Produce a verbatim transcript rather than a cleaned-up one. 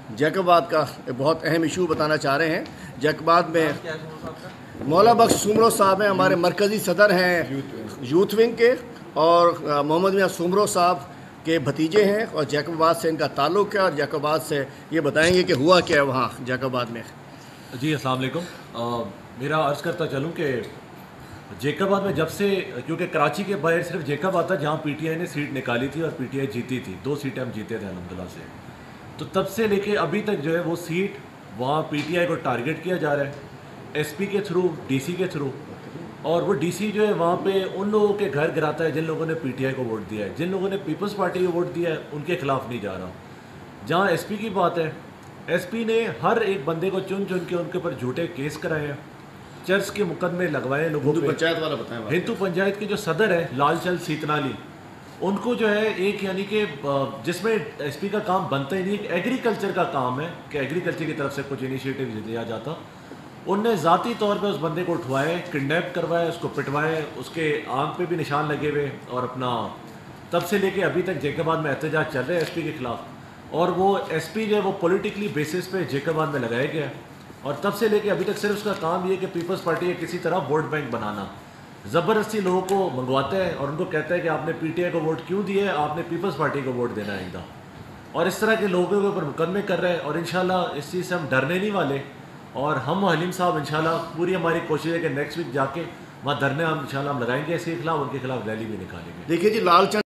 जैकबाद का बहुत अहम इशू बताना चाह रहे हैं। जैकबाद में मौला बख्श सुमरो साहब हैं, हमारे मरकज़ी सदर हैं यूथ विंग के, और मोहम्मद मियाँ सुमरो साहब के भतीजे हैं और जैकबाद से इनका ताल्लुक़ है, और जैकबाद से ये बताएंगे कि हुआ क्या है वहाँ जैकबाद में। जी अस्सलाम वालेकुम। मेरा अर्ज़ करता चलूँ कि जैकबाद में जब से, क्योंकि कराची के बाहर सिर्फ जैकबाद था जहाँ पीटीआई ने सीट निकाली थी और पीटीआई जीती थी, दो सीटें हम जीते थे अल्हम्दुलिल्लाह से। तो तब से लेके अभी तक जो है वो सीट वहाँ पीटीआई को टारगेट किया जा रहा है एसपी के थ्रू, डीसी के थ्रू, और वो डीसी जो है वहाँ पे उन लोगों के घर गिराता है जिन लोगों ने पीटीआई को वोट दिया है, जिन लोगों ने पीपल्स पार्टी को वोट दिया है उनके खिलाफ नहीं जा रहा। जहाँ एसपी की बात है, एसपी ने हर एक बंदे को चुन चुन के उनके ऊपर झूठे केस कराए हैं, चर्च के मुकदमे लगवाए लोगों हिंदू पे। पंचायत वाला बताएं। हिंदू पंचायत के जो सदर है लालचंद सीतनाली, उनको जो है एक यानी कि जिसमें एसपी का काम बनता ही नहीं, एग्रीकल्चर का काम है कि एग्रीकल्चर की तरफ से कुछ इनिशिएटिव लिया जाता, उनने ज़ाती तौर पे उस बंदे को उठवाए, किडनैप करवाए, उसको पिटवाए, उसके आंख पे भी निशान लगे हुए, और अपना तब से लेके अभी तक जैकबाद में एहतजाज चल रहे हैं एसपी के खिलाफ। और वो एसपी जो है वो पॉलिटिकली बेसिस पे जैकबाद में लगाया गया है, और तब से लेके अभी तक सिर्फ उसका काम ये है कि पीपल्स पार्टी है किसी तरह वोट बैंक बनाना, ज़बरदस्ती लोगों को मंगवाता है और उनको कहता है कि आपने पीटीआई को वोट क्यों दिया है, आपने पीपल्स पार्टी को वोट देना है एकदम। और इस तरह के लोगों के ऊपर मुकदमे कर रहे हैं, और इंशाल्लाह इस चीज़ से हम डरने नहीं वाले। और हम हलीम साहब इंशाल्लाह पूरी हमारी कोशिश है कि नेक्स्ट वीक जाके वहाँ धरने हम इंशाल्लाह हम लगाएंगे इसके खिलाफ, उनके खिलाफ रैली भी निकालेंगे। देखिए जी, लालचंद